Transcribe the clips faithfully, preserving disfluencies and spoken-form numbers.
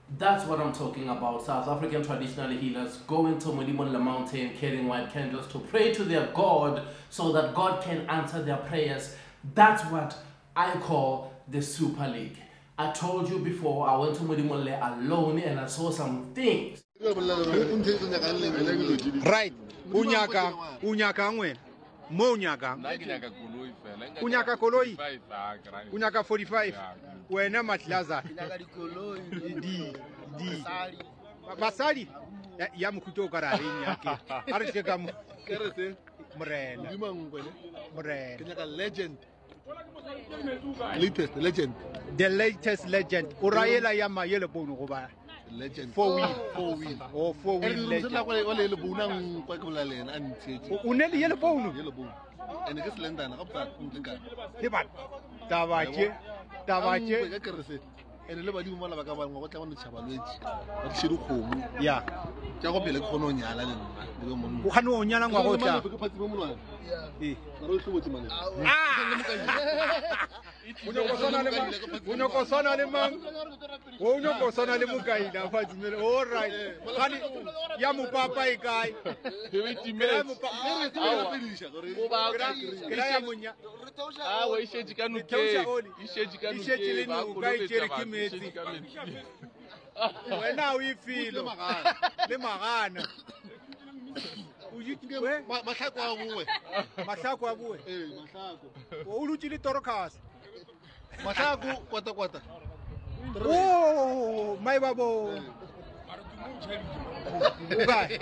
That's what I'm talking about. South African traditional healers going to Modimolle mountain carrying white candles to pray to their God so that God can answer their prayers. That's what I call the Super League. I told you before, I went to Modimolle alone and I saw some things. Right. Unyaka, unyaka ngwe. Mo unyaka. Unyaka koloi. Unyaka forty-five. Wena matlaza. Di di. Basali. Ya mkuto karari nyake. Arike kam. Mrena. Mrena. Legend. Latest legend. The latest legend. Urayela yama yele bonu goba. Legend. Four wheel. Four wheel. Oh, four wheel legend. Uneli yele bonu. Yele bonu. And it's lenda na kapsa kuntika. Hibat. Tabache. Tabache. And le badi mo la baka ba ngo tla mo tshabalwetsi. Ba tshiru khomu. Yeah. Tja go pele khono nyala le nna. Le mo. O khano o nyala ngwa go tla. Eh. Ro hlobotse mane. Unyokosana le mang. Unyokosana le mang. O unyokosana le mukai na fatsime. All right. Khani ya mu papa e kai. Be timela mo papa. O ba ka ya munya. Ah we ishe jikanu ke. Ishe jikanu ke. Ishe jikanu kai chere kimeti. Wena o ifilo. Le magana. We mahlako a bue. Mahlako a bue. Eh, mahlako. O ulutile torokhas. Mahlako kwata kwata. Oh, my babo. Okay.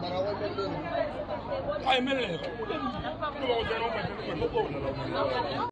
I